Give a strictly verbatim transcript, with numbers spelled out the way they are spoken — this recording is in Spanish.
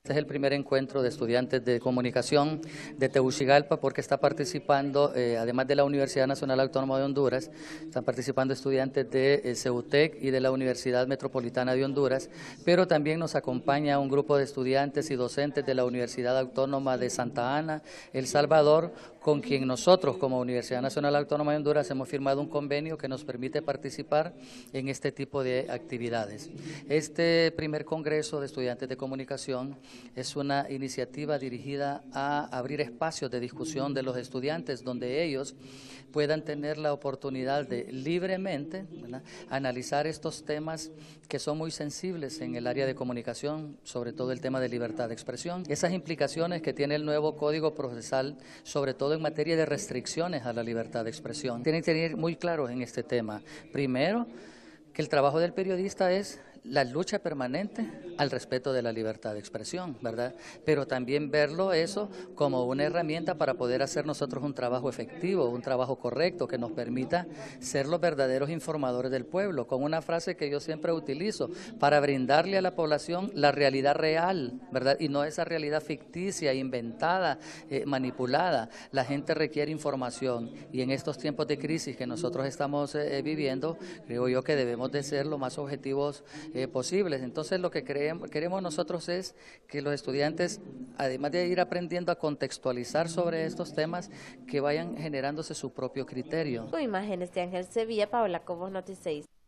Este es el primer encuentro de estudiantes de comunicación de Tegucigalpa porque está participando, eh, además de la Universidad Nacional Autónoma de Honduras, están participando estudiantes de eh, CEUTEC y de la Universidad Metropolitana de Honduras, pero también nos acompaña un grupo de estudiantes y docentes de la Universidad Autónoma de Santa Ana, El Salvador, con quien nosotros como Universidad Nacional Autónoma de Honduras hemos firmado un convenio que nos permite participar en este tipo de actividades. Este primer Congreso de Estudiantes de Comunicación es una iniciativa dirigida a abrir espacios de discusión de los estudiantes donde ellos puedan tener la oportunidad de libremente, ¿verdad?, analizar estos temas que son muy sensibles en el área de comunicación, sobre todo el tema de libertad de expresión. Esas implicaciones que tiene el nuevo Código Procesal, sobre todo en materia de restricciones a la libertad de expresión. Tienen que tener muy claros en este tema. Primero, que el trabajo del periodista es la lucha permanente al respeto de la libertad de expresión, ¿verdad? Pero también verlo eso como una herramienta para poder hacer nosotros un trabajo efectivo, un trabajo correcto que nos permita ser los verdaderos informadores del pueblo, con una frase que yo siempre utilizo, para brindarle a la población la realidad real, ¿verdad? Y no esa realidad ficticia, inventada, eh, manipulada. La gente requiere información y en estos tiempos de crisis que nosotros estamos eh, viviendo, creo yo que debemos de ser lo más objetivos Eh, posibles. Entonces lo que creemos, queremos nosotros es que los estudiantes, además de ir aprendiendo a contextualizar sobre estos temas, que vayan generándose su propio criterio. Con imágenes de Ángel Sevilla, Paola Cobos, Noti seis.